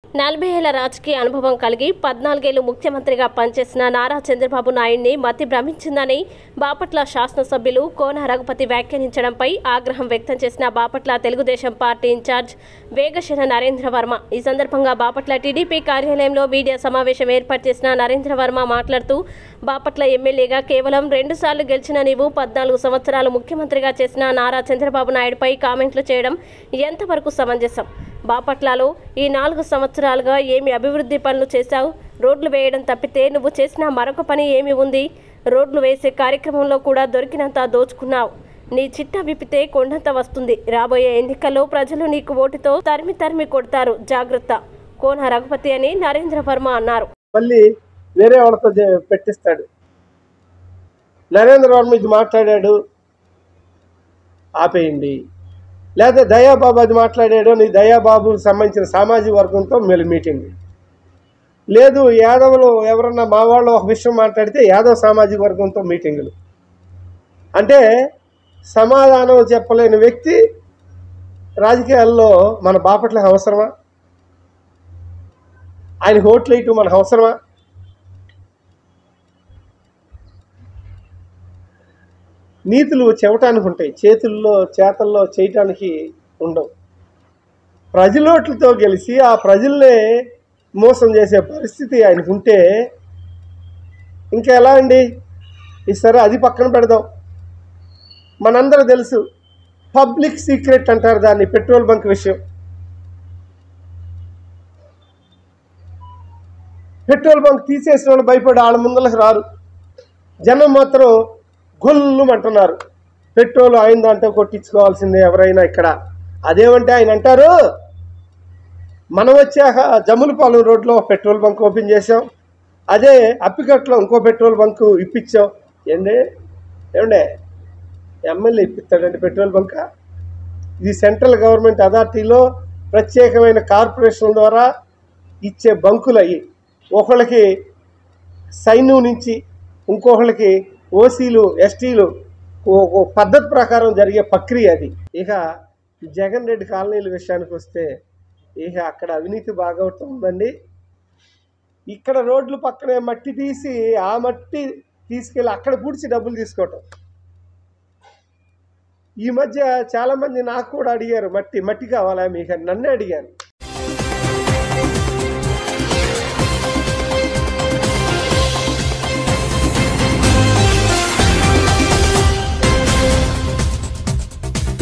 40 ఏళ్ల రాజకీయ అనుభవం కలిగి 14 ఏళ్లు ముఖ్యమంత్రిగా పనిచేసిన నారా చంద్రబాబు నాయుడిని మతి భ్రమించిందని బాపట్ల శాసనసభ్యులు కోన రఘుపతి వ్యాఖ్యానించడంపై ఆగ్రహం వ్యక్తం చేసిన బాపట్ల తెలుగుదేశం పార్టీ ఇన్ఛార్జ్ వేగశన నరేంద్ర వర్మ ఈ సందర్భంగా బాపట్ల టీడీపీ కార్యాలయంలో మీడియా సమావేశం ఏర్పాటు చేసిన నరేంద్ర వర్మ మాట్లాడుతూ బాపట్ల ఎమ్మెల్యేగా కేవలం 2 సార్లు గెలిచిన నీవు 14 సంవత్సరాలు ముఖ్యమంత్రిగా చేసిన నారా చంద్రబాబు నాయుడుపై కామెంట్లు చేయడం ఎంతవరకు సమంజసం? బాపట్లలో ఈ 4 సంవత్సరాలుగా ఏమి అభివృద్ధి పనులు చేశావు? రోడ్లు వేయడం తప్పితే నువ్వు చేసిన మరొక పని ఏమి ఉంది? రోడ్లు వేసే కార్యక్రమంలో కూడా దొరికినంత దోచుకున్నావు. నీ చిట్టా విప్పితే కొండంత వస్తుంది. రాబోయే ఎన్నికల్లో ప్రజలు నీకు ఓటుతో తరిమి కొడతారు, జాగ్రత్త. కోన రఘుపతి అని నరేంద్ర వర్మ అన్నారు. మళ్ళీ వేరే వాళ్ళతో పెట్టిస్తాడు. నరేంద్ర వర్మ ఇది మాట్లాడాడు, ఆపేయండి. లేదా దయాబాబు అది మాట్లాడాడు, నీ దయాబాబుకి సంబంధించిన సామాజిక వర్గంతో మీటింగ్. లేదు యాదవులు ఎవరన్నా మా వాళ్ళు ఒక విషయం మాట్లాడితే యాదవ్ సామాజిక వర్గంతో మీటింగులు. అంటే సమాధానం చెప్పలేని వ్యక్తి రాజకీయాల్లో మన బాపట్లకు అవసరమా? ఆయన ఓట్లు వేయటం మనకు అవసరమా? నీతులు చెవటానికి ఉంటాయి, చేతల్లో చేయటానికి ఉండవు. ప్రజలోట్లతో గెలిచి ఆ ప్రజల్నే మోసం చేసే పరిస్థితి ఆయనకు ఉంటే ఇంకా ఎలా అండి? ఈసారి అది పక్కన పెడదాం. మనందరూ తెలుసు, పబ్లిక్ సీక్రెట్ అంటారు దాన్ని, పెట్రోల్ బంక్ విషయం. పెట్రోల్ బంక్ తీసేసిన వాళ్ళు భయపడి వాళ్ళ ముందరకు రారు, జనం మాత్రం గొల్లుమంటున్నారు. పెట్రోల్ ఆయన దాంట్లో కొట్టించుకోవాల్సిందే ఎవరైనా ఇక్కడ. అదేమంటే ఆయన అంటారు, మనం వచ్చాక జమ్ములపాలెం రోడ్లో పెట్రోల్ బంక్ ఓపెన్ చేసాం, అదే అప్పికట్లో ఇంకో పెట్రోల్ బంక్ ఇప్పించాం. ఏమండే ఎమ్మెల్యే ఇప్పిస్తాడండి పెట్రోల్ బంక్? ఇది సెంట్రల్ గవర్నమెంట్ అథారిటీలో ప్రత్యేకమైన కార్పొరేషన్ ద్వారా ఇచ్చే బంకులు అయ్యి, ఒకళ్ళకి సైన్యం నుంచి ఇంకొకళ్ళకి ఓసీలు ఎస్టీలు పద్ధతి ప్రకారం జరిగే ప్రక్రియ అది. ఇక జగన్ రెడ్డి కాలనీల విషయానికి వస్తే ఇక అక్కడ అవినీతి బాగా ఉందండి. ఇక్కడ రోడ్లు పక్కనే మట్టి తీసి ఆ మట్టి తీసుకెళ్ళి అక్కడ పూడ్చి డబ్బులు తీసుకోవటం. ఈ మధ్య చాలామంది నాకు కూడా అడిగారు, మట్టి కావాలా మీకు? నన్నే అడిగాను.